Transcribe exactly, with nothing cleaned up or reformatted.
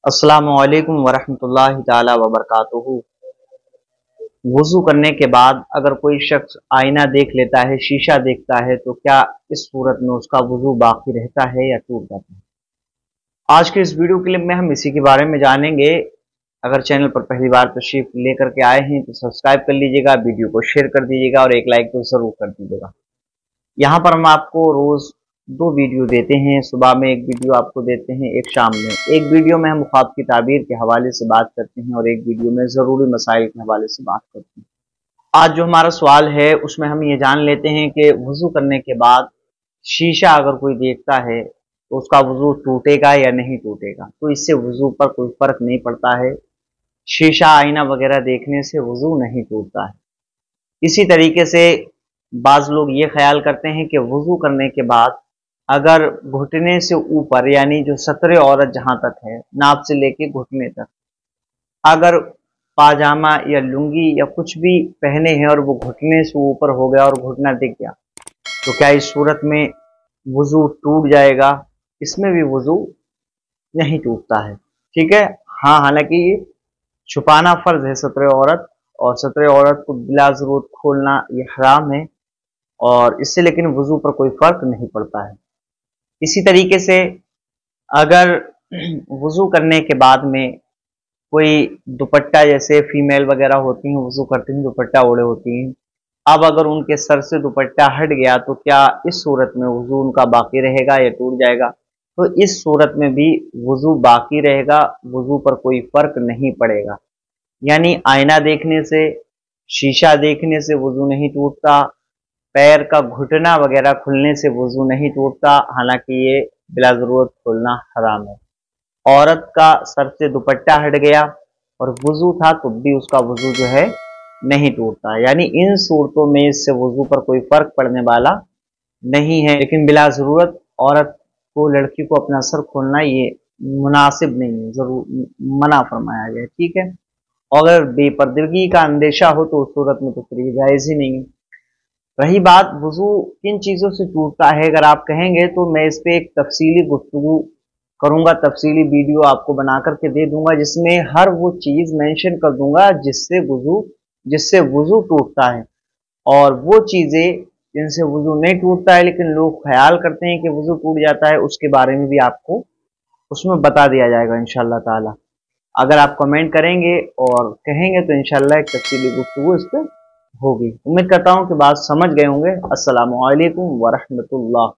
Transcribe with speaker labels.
Speaker 1: अस्सलामु अलैकुम वरहमतुल्लाहि ताला वबरकातुहू। वुज़ू करने के बाद अगर कोई शख्स आईना देख लेता है, शीशा देखता है, तो क्या इस सूरत में उसका वुज़ू बाकी रहता है या टूट जाता है? आज के इस वीडियो क्लिप में हम इसी के बारे में जानेंगे। अगर चैनल पर पहली बार तशरीफ लेकर के आए हैं तो सब्सक्राइब कर लीजिएगा, वीडियो को शेयर कर दीजिएगा और एक लाइक तो ज़रूर कर दीजिएगा। यहाँ पर हम आपको रोज़ दो वीडियो देते हैं, सुबह में एक वीडियो आपको देते हैं, एक शाम में। एक वीडियो में हम ख्वाब की ताबीर के हवाले से बात करते हैं और एक वीडियो में ज़रूरी मसाइल के हवाले से बात करते हैं। आज जो हमारा सवाल है उसमें हम ये जान लेते हैं कि वज़ू करने के बाद शीशा अगर कोई देखता है तो उसका वज़ू टूटेगा या नहीं टूटेगा। तो इससे वज़ू पर कोई फ़र्क नहीं पड़ता है, शीशा आईना वगैरह देखने से वज़ू नहीं टूटता है। इसी तरीके से बाज़ लोग ये ख्याल करते हैं कि वज़ू करने के बाद अगर घुटने से ऊपर, यानी जो सतरे औरत जहां तक है, नाप से लेके घुटने तक, अगर पाजामा या लुंगी या कुछ भी पहने हैं और वो घुटने से ऊपर हो गया और घुटना दिख गया, तो क्या इस सूरत में वुज़ू टूट जाएगा? इसमें भी वुज़ू नहीं टूटता है। ठीक है, हाँ, हालांकि ये छुपाना फर्ज है सतरे औरत, और सतरे औरत को बिला ज़रूरत खोलना ये हराम है, और इससे लेकिन वुज़ू पर कोई फर्क नहीं पड़ता है। इसी तरीके से अगर वुज़ू करने के बाद में कोई दुपट्टा, जैसे फीमेल वगैरह होती हैं वुज़ू करती हैं दुपट्टा ओढ़े होती हैं, अब अगर उनके सर से दुपट्टा हट गया तो क्या इस सूरत में वुज़ू उनका बाकी रहेगा या टूट जाएगा? तो इस सूरत में भी वुज़ू बाकी रहेगा, वुज़ू पर कोई फर्क नहीं पड़ेगा। यानी आईना देखने से, शीशा देखने से वुज़ू नहीं टूटता, पैर का घुटना वगैरह खुलने से वुज़ू नहीं टूटता, हालांकि ये बिला ज़रूरत खोलना हराम है। औरत का सर से दुपट्टा हट गया और वुज़ू था तो भी उसका वुज़ू जो है नहीं टूटता। यानी इन सूरतों में इससे वुज़ू पर कोई फ़र्क पड़ने वाला नहीं है, लेकिन बिला ज़रूरत औरत को, लड़की को अपना सर खोलना ये मुनासिब नहीं है, ज़रूर मना फरमाया गया। ठीक है, और अगर बेपर्दगी का अंदेशा हो तो उस सूरत में तो फिर ये जायज़ ही नहीं है। रही बात वुज़ू किन चीज़ों से टूटता है, अगर आप कहेंगे तो मैं इस पर एक तफसीली गुफ्तगू करूँगा, तफसीली वीडियो आपको बना करके दे दूंगा, जिसमें हर वो चीज़ मेंशन कर दूंगा जिससे वुज़ू जिससे वुज़ू टूटता है, और वो चीज़ें जिनसे वुज़ू नहीं टूटता है लेकिन लोग ख्याल करते हैं कि वुज़ू टूट जाता है, उसके बारे में भी आपको उसमें बता दिया जाएगा इंशाअल्लाह ताला। अगर आप कमेंट करेंगे और कहेंगे तो इंशाअल्लाह एक तफसीली गुफ्तगू इस पर होगी। उम्मीद करता हूँ कि बात समझ गए होंगे। अस्सलामु अलैकुम वरहमतुल्लाह।